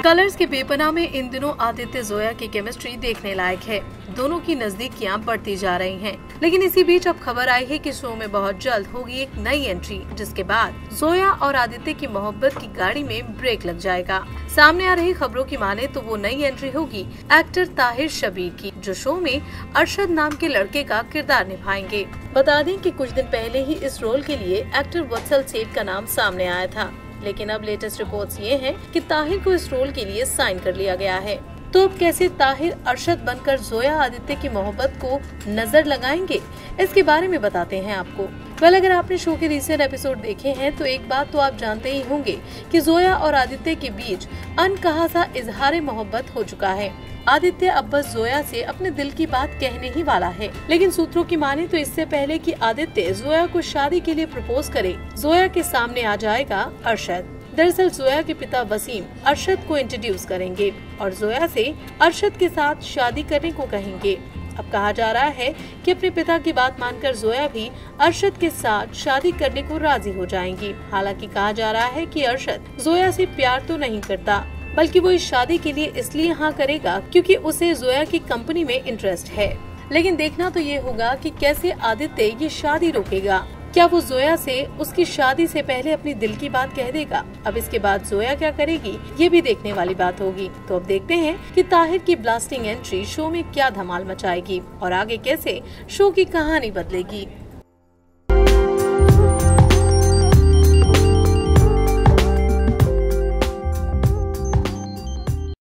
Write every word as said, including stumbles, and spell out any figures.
Colours के बेपनाह में इन दिनों आदित्य जोया की केमिस्ट्री देखने लायक है। दोनों की नजदीकियां बढ़ती जा रही हैं। लेकिन इसी बीच अब खबर आई है कि शो में बहुत जल्द होगी एक नई एंट्री, जिसके बाद जोया और आदित्य की मोहब्बत की गाड़ी में ब्रेक लग जाएगा। सामने आ रही खबरों की माने तो वो नई एंट्री होगी एक्टर ताहिर शबीर की, जो शो में अरशद नाम के लड़के का किरदार निभाएंगे। बता दें कि कुछ दिन पहले ही इस रोल के लिए एक्टर वत्सल सेठ का नाम सामने आया था, लेकिन अब लेटेस्ट रिपोर्ट्स ये हैं कि ताहिर को इस रोल के लिए साइन कर लिया गया है। तो अब कैसे ताहिर अरशद बनकर जोया आदित्य की मोहब्बत को नजर लगाएंगे, इसके बारे में बताते हैं आपको। वेल, अगर आपने शो के रिसेंट एपिसोड देखे हैं तो एक बात तो आप जानते ही होंगे कि जोया और आदित्य के बीच अनकहा सा इजहार मोहब्बत हो चुका है। आदित्य अब बस जोया से अपने दिल की बात कहने ही वाला है, लेकिन सूत्रों की माने तो इससे पहले कि आदित्य जोया को शादी के लिए प्रपोज करे, जोया के सामने आ जाएगा अरशद। दरअसल जोया के पिता वसीम अरशद को इंट्रोड्यूस करेंगे और जोया से अरशद के साथ शादी करने को कहेंगे। अब कहा जा रहा है कि अपने पिता की बात मानकर जोया भी अरशद के साथ शादी करने को राजी हो जाएंगी। हालांकि कहा जा रहा है कि अरशद जोया से प्यार तो नहीं करता, बल्कि वो इस शादी के लिए इसलिए हाँ करेगा क्योंकि उसे जोया की कंपनी में इंटरेस्ट है। लेकिन देखना तो ये होगा कि कैसे आदित्य ये शादी रोकेगा। क्या वो जोया से उसकी शादी से पहले अपनी दिल की बात कह देगा? अब इसके बाद जोया क्या करेगी, ये भी देखने वाली बात होगी। तो अब देखते हैं कि ताहिर की ब्लास्टिंग एंट्री शो में क्या धमाल मचाएगी और आगे कैसे शो की कहानी बदलेगी।